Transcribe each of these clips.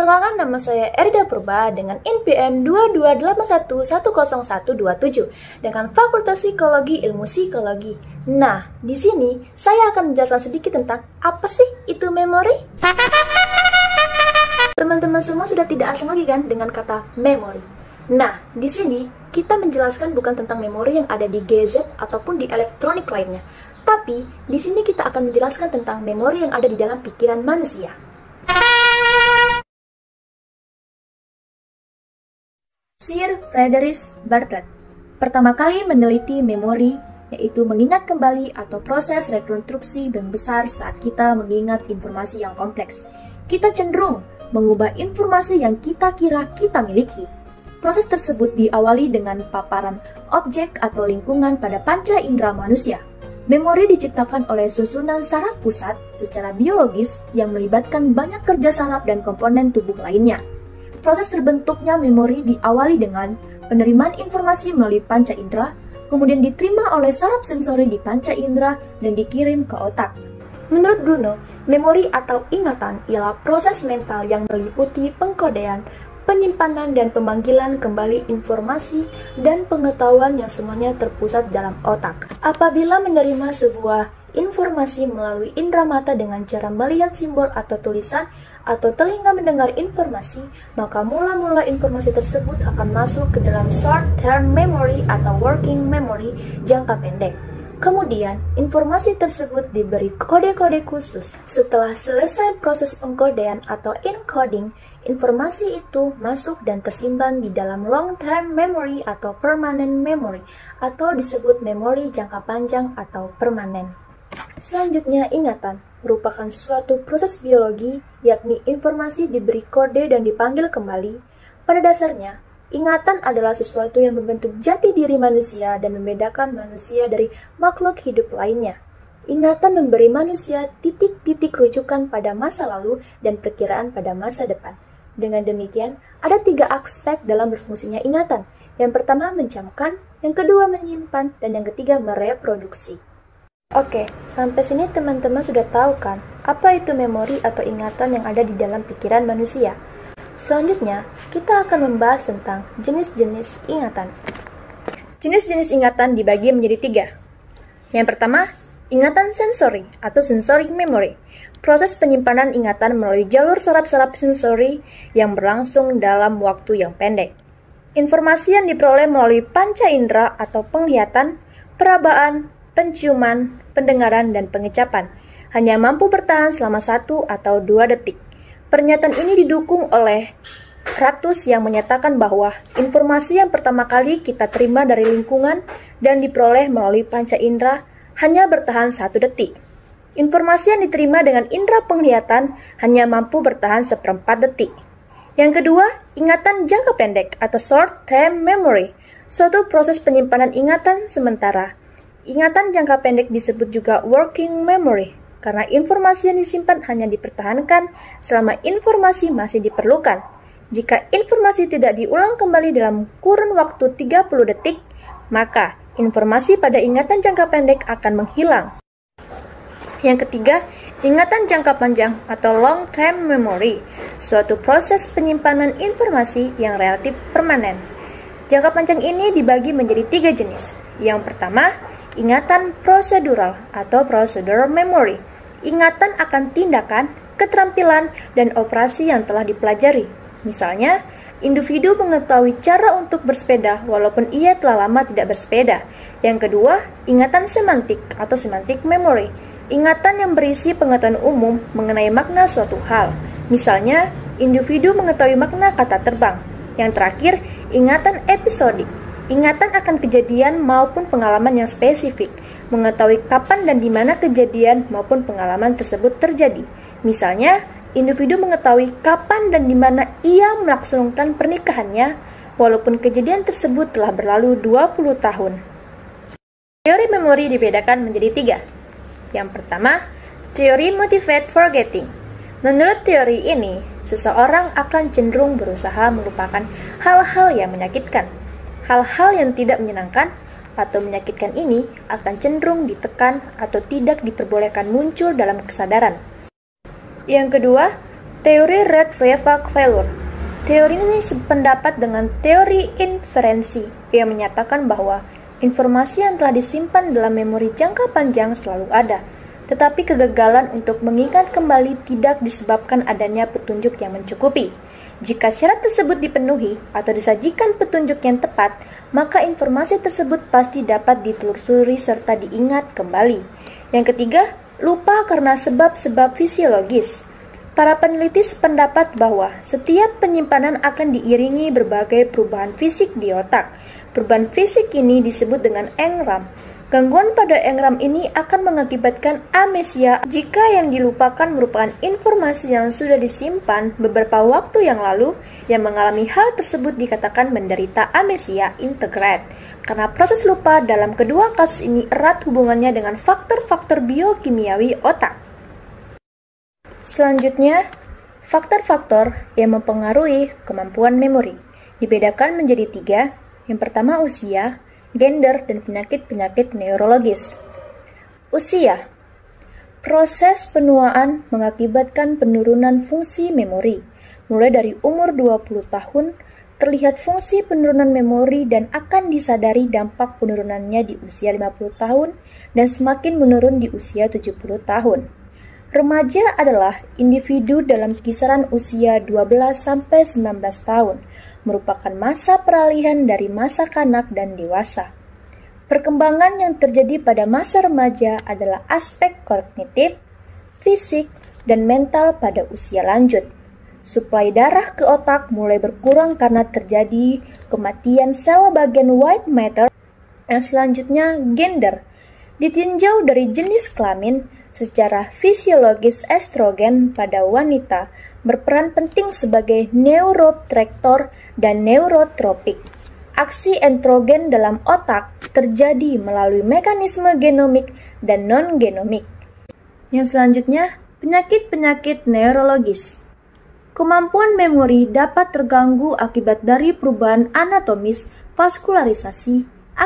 Perkenalkan, nama saya Erida Purba dengan NPM 22811010127 dengan Fakultas Psikologi Ilmu Psikologi. Nah, di sini saya akan menjelaskan sedikit tentang apa sih itu memori. Teman-teman semua sudah tidak asing lagi kan dengan kata memori. Nah, di sini kita menjelaskan bukan tentang memori yang ada di gadget ataupun di elektronik lainnya, tapi di sini kita akan menjelaskan tentang memori yang ada di dalam pikiran manusia. Sir Frederick Bartlett pertama kali meneliti memori, yaitu mengingat kembali atau proses rekonstruksi yang besar saat kita mengingat informasi yang kompleks. Kita cenderung mengubah informasi yang kita kira kita miliki. Proses tersebut diawali dengan paparan objek atau lingkungan pada panca indera manusia. Memori diciptakan oleh susunan saraf pusat secara biologis yang melibatkan banyak kerja saraf dan komponen tubuh lainnya. Proses terbentuknya memori diawali dengan penerimaan informasi melalui panca indera, kemudian diterima oleh saraf sensori di panca indera dan dikirim ke otak. Menurut Bruno, memori atau ingatan ialah proses mental yang meliputi pengkodean, penyimpanan dan pemanggilan kembali informasi dan pengetahuan yang semuanya terpusat dalam otak. Apabila menerima sebuah informasi melalui indera mata dengan cara melihat simbol atau tulisan, atau telinga mendengar informasi, maka mula-mula informasi tersebut akan masuk ke dalam short-term memory atau working memory jangka pendek. Kemudian, informasi tersebut diberi kode-kode khusus. Setelah selesai proses pengkodean atau encoding, informasi itu masuk dan tersimpan di dalam long-term memory atau permanent memory, atau disebut memori jangka panjang atau permanen. Selanjutnya, ingatan merupakan suatu proses biologi, yakni informasi diberi kode dan dipanggil kembali. Pada dasarnya, ingatan adalah sesuatu yang membentuk jati diri manusia dan membedakan manusia dari makhluk hidup lainnya. Ingatan memberi manusia titik-titik rujukan pada masa lalu dan perkiraan pada masa depan. Dengan demikian, ada 3 aspek dalam berfungsinya ingatan. Yang pertama mencamkan, yang kedua menyimpan, dan yang ketiga mereproduksi. Oke, sampai sini teman-teman sudah tahu kan apa itu memori atau ingatan yang ada di dalam pikiran manusia. Selanjutnya, kita akan membahas tentang jenis-jenis ingatan. Jenis-jenis ingatan dibagi menjadi 3. Yang pertama, ingatan sensori atau sensory memory. Proses penyimpanan ingatan melalui jalur saraf-saraf sensori yang berlangsung dalam waktu yang pendek. Informasi yang diperoleh melalui panca indera atau penglihatan, perabaan, penciuman, pendengaran, dan pengecapan hanya mampu bertahan selama 1 atau 2 detik. Pernyataan ini didukung oleh Ratus yang menyatakan bahwa informasi yang pertama kali kita terima dari lingkungan dan diperoleh melalui panca indera hanya bertahan 1 detik. Informasi yang diterima dengan indera penglihatan hanya mampu bertahan 1/4 detik. Yang kedua, ingatan jangka pendek atau short-term memory, suatu proses penyimpanan ingatan sementara. Ingatan jangka pendek disebut juga working memory, karena informasi yang disimpan hanya dipertahankan selama informasi masih diperlukan. Jika informasi tidak diulang kembali dalam kurun waktu 30 detik, maka informasi pada ingatan jangka pendek akan menghilang. Yang ketiga, ingatan jangka panjang atau long-term memory, suatu proses penyimpanan informasi yang relatif permanen. Jangka panjang ini dibagi menjadi 3 jenis. Yang pertama, ingatan prosedural atau procedural memory. Ingatan akan tindakan, keterampilan, dan operasi yang telah dipelajari. Misalnya, individu mengetahui cara untuk bersepeda walaupun ia telah lama tidak bersepeda. Yang kedua, ingatan semantik atau semantic memory. Ingatan yang berisi pengetahuan umum mengenai makna suatu hal. Misalnya, individu mengetahui makna kata terbang. Yang terakhir, ingatan episodik. Ingatan akan kejadian maupun pengalaman yang spesifik, mengetahui kapan dan di mana kejadian maupun pengalaman tersebut terjadi. Misalnya, individu mengetahui kapan dan di mana ia melangsungkan pernikahannya, walaupun kejadian tersebut telah berlalu 20 tahun. Teori memori dibedakan menjadi 3. Yang pertama, teori motivate forgetting. Menurut teori ini, seseorang akan cenderung berusaha melupakan hal-hal yang menyakitkan. Hal-hal yang tidak menyenangkan atau menyakitkan ini akan cenderung ditekan atau tidak diperbolehkan muncul dalam kesadaran. Yang kedua, Teori Red-Levac failure. Teori ini sependapat dengan teori inferensi yang menyatakan bahwa informasi yang telah disimpan dalam memori jangka panjang selalu ada, tetapi kegagalan untuk mengingat kembali tidak disebabkan adanya petunjuk yang mencukupi. Jika syarat tersebut dipenuhi atau disajikan petunjuk yang tepat, maka informasi tersebut pasti dapat ditelusuri serta diingat kembali. Yang ketiga, lupa karena sebab-sebab fisiologis. Para peneliti sependapat bahwa setiap penyimpanan akan diiringi berbagai perubahan fisik di otak. Perubahan fisik ini disebut dengan engram. Gangguan pada engram ini akan mengakibatkan amnesia jika yang dilupakan merupakan informasi yang sudah disimpan beberapa waktu yang lalu. Yang mengalami hal tersebut dikatakan menderita amnesia integrate, karena proses lupa dalam kedua kasus ini erat hubungannya dengan faktor-faktor biokimiawi otak. Selanjutnya, faktor-faktor yang mempengaruhi kemampuan memori dibedakan menjadi 3. Yang pertama, usia, gender, dan penyakit-penyakit neurologis. Usia. Proses penuaan mengakibatkan penurunan fungsi memori. Mulai dari umur 20 tahun, terlihat fungsi penurunan memori dan akan disadari dampak penurunannya di usia 50 tahun dan semakin menurun di usia 70 tahun. Remaja adalah individu dalam kisaran usia 12-19 tahun, merupakan masa peralihan dari masa kanak dan dewasa. Perkembangan yang terjadi pada masa remaja adalah aspek kognitif, fisik, dan mental pada usia lanjut. Suplai darah ke otak mulai berkurang karena terjadi kematian sel bagian white matter. Yang selanjutnya, gender. Ditinjau dari jenis kelamin, secara fisiologis estrogen pada wanita berperan penting sebagai neurotransmitter dan neurotropik. Aksi estrogen dalam otak terjadi melalui mekanisme genomik dan non-genomik. Yang selanjutnya, penyakit-penyakit neurologis. Kemampuan memori dapat terganggu akibat dari perubahan anatomis, vaskularisasi,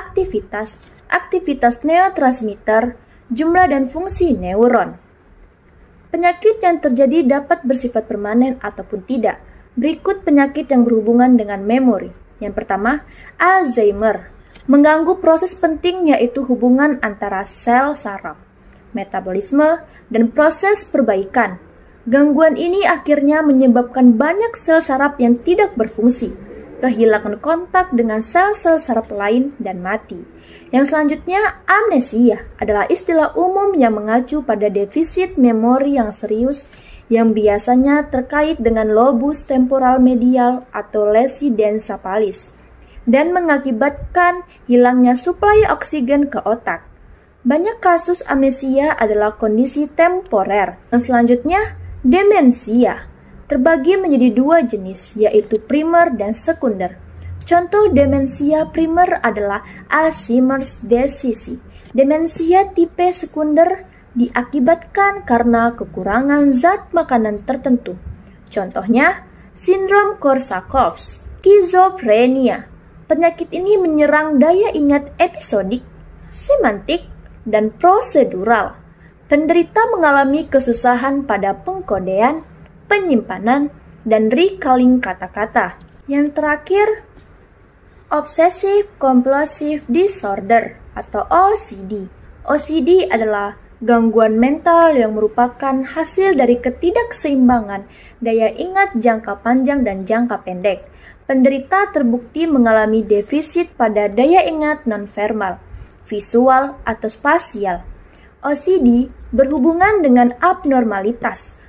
aktivitas neurotransmitter, jumlah dan fungsi neuron. Penyakit yang terjadi dapat bersifat permanen ataupun tidak. Berikut penyakit yang berhubungan dengan memori. Yang pertama, Alzheimer. Mengganggu proses penting yaitu hubungan antara sel saraf, metabolisme, dan proses perbaikan. Gangguan ini akhirnya menyebabkan banyak sel saraf yang tidak berfungsi, kehilangan kontak dengan sel-sel saraf lain, dan mati. Yang selanjutnya, amnesia adalah istilah umum yang mengacu pada defisit memori yang serius yang biasanya terkait dengan lobus temporal medial atau lesi densa pallis dan mengakibatkan hilangnya suplai oksigen ke otak. Banyak kasus amnesia adalah kondisi temporer. Yang selanjutnya, demensia terbagi menjadi 2 jenis, yaitu primer dan sekunder. Contoh demensia primer adalah Alzheimer's disease. Demensia tipe sekunder diakibatkan karena kekurangan zat makanan tertentu. Contohnya, sindrom Korsakoff, skizofrenia. Penyakit ini menyerang daya ingat episodik, semantik, dan prosedural. Penderita mengalami kesusahan pada pengkodean, penyimpanan, dan recalling kata-kata. Yang terakhir, Obsessive Compulsive Disorder atau OCD. OCD adalah gangguan mental yang merupakan hasil dari ketidakseimbangan daya ingat jangka panjang dan jangka pendek. Penderita terbukti mengalami defisit pada daya ingat nonverbal, visual, atau spasial. OCD berhubungan dengan abnormalitas